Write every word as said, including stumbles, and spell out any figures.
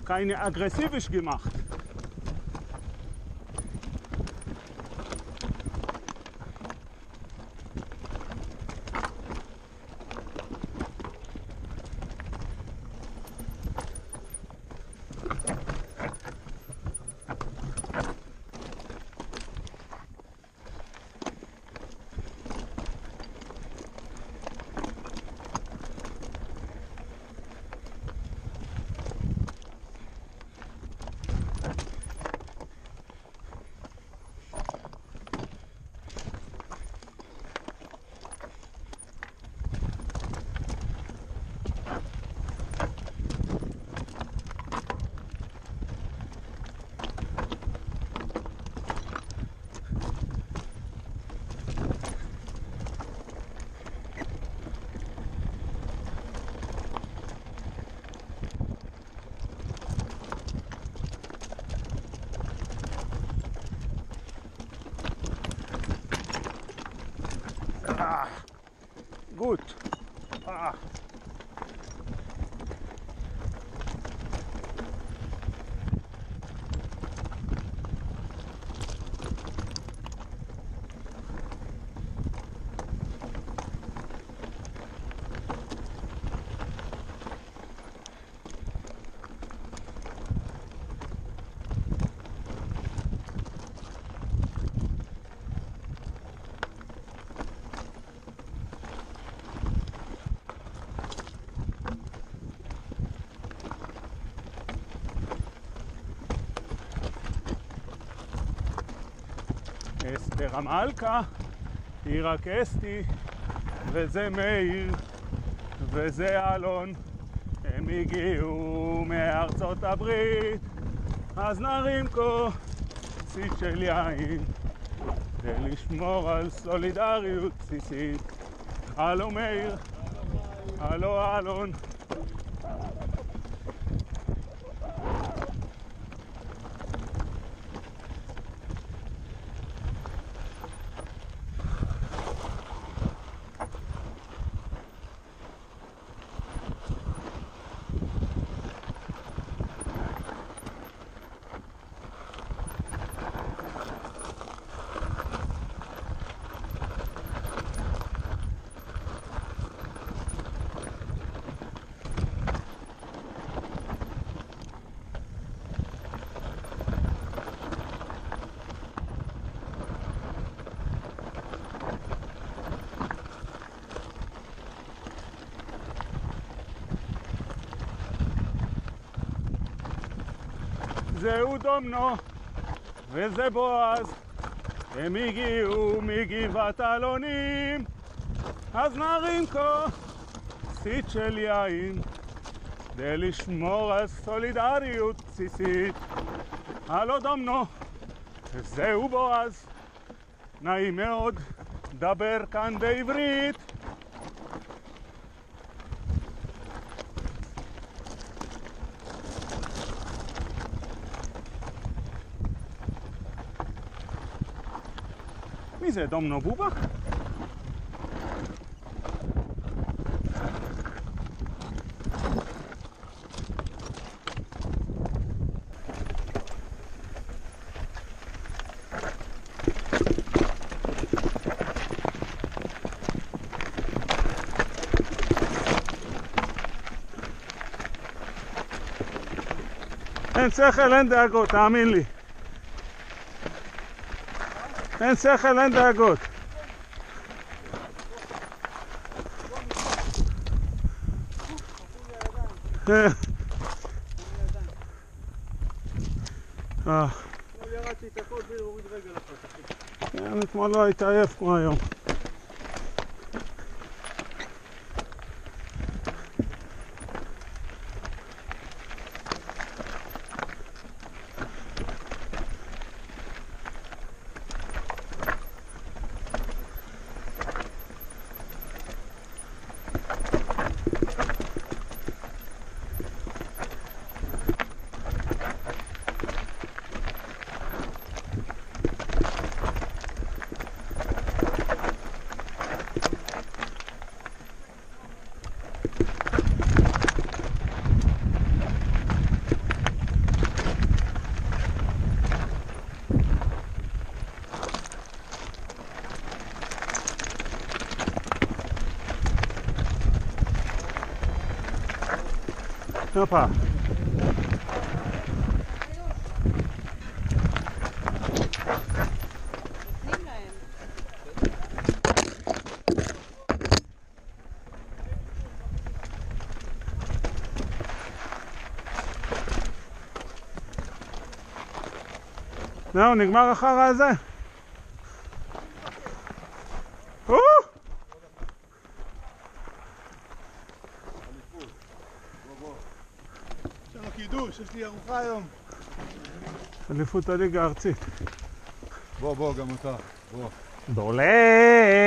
keine aggressivisch gemacht. Ah, gut. Ah. אסתר המלכה, היא רק אסתי, וזה מאיר, וזה אלון. הם הגיעו מארצות הברית, אז נרים כוסית של יין, כדי לשמור על סולידריות בסיסית. הלו מאיר, הלו אלון. זהו דומנו וזה בועז, הם הגיעו מגבעת אלונים, אז נרים כוסית של יין כדי לשמור על סולידריות בסיסית. הלו דומנו, זהו בועז, נעים מאוד, דבר כאן בעברית. מי זה, דומנו בובה? אין שכל, אין דאגות, תאמין לי. אין שכל, אין דאגות. אה. ירדתי את הכל בלי להוריד רגל אחת. כן, אתמול לא היית עייף כמו היום. הופה. זהו, נגמר החרא הזה. או! יש לנו קידוש, יש לי ארוחה היום. אליפות הליגה הארצית. בוא, בוא, גם אתה. בוא. דולה!